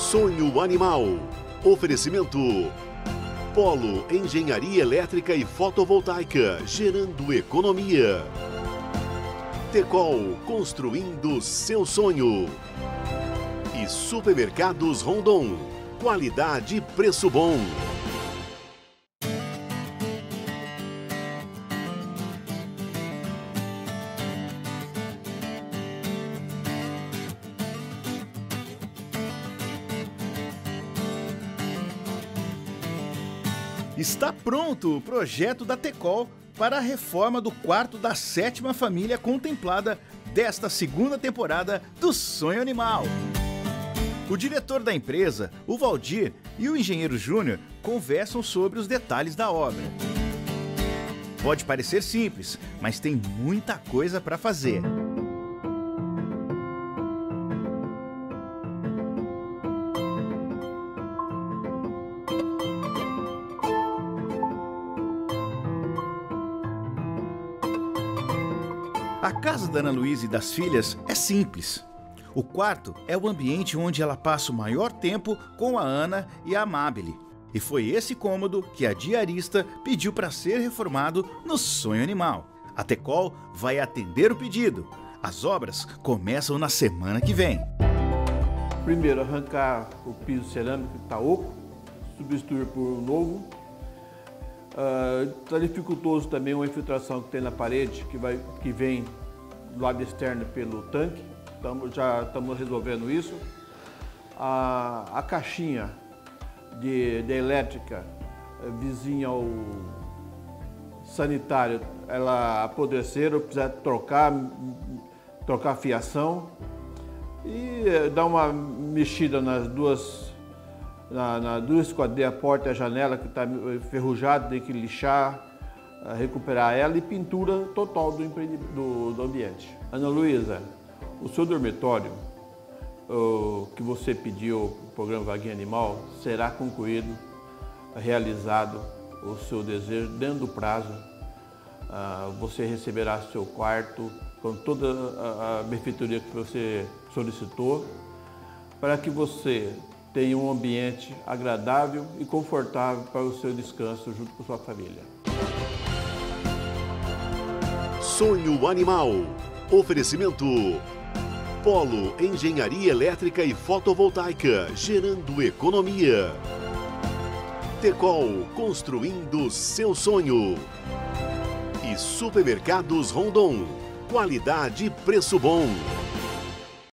Sonho Animal. Oferecimento Polo Engenharia Elétrica e Fotovoltaica, gerando economia. Tecol, construindo seu sonho. E Supermercados Rondon, qualidade e preço bom. Está pronto o projeto da Tecol para a reforma do quarto da 7ª família contemplada desta segunda temporada do Sonho Animal. O diretor da empresa, o Valdir, e o engenheiro Júnior conversam sobre os detalhes da obra. Pode parecer simples, mas tem muita coisa para fazer. A casa da Ana Luísa e das filhas é simples. O quarto é o ambiente onde ela passa o maior tempo com a Ana e a Amabile. E foi esse cômodo que a diarista pediu para ser reformado no Sonho Animal. A Tecol vai atender o pedido. As obras começam na semana que vem. Primeiro, arrancar o piso cerâmico que está oco, substituir por um novo. Está dificultoso também uma infiltração que tem na parede, que vem do lado externo pelo tanque. Já estamos resolvendo isso. A caixinha de elétrica vizinha ao sanitário, ela apodreceram, precisa trocar a fiação e dar uma mexida nas duas esquadrias, a porta e a janela que está enferrujada, tem que lixar, recuperar ela, e pintura total do ambiente. Ana Luísa, o seu dormitório, que você pediu, o programa Vaguinha Animal, será concluído, realizado o seu desejo dentro do prazo. Você receberá seu quarto com toda a benfeitoria que você solicitou, para que você tenha um ambiente agradável e confortável para o seu descanso junto com sua família. Sonho Animal. Oferecimento Polo Engenharia Elétrica e Fotovoltaica, gerando economia. Tecol, construindo seu sonho. E Supermercados Rondon, qualidade e preço bom.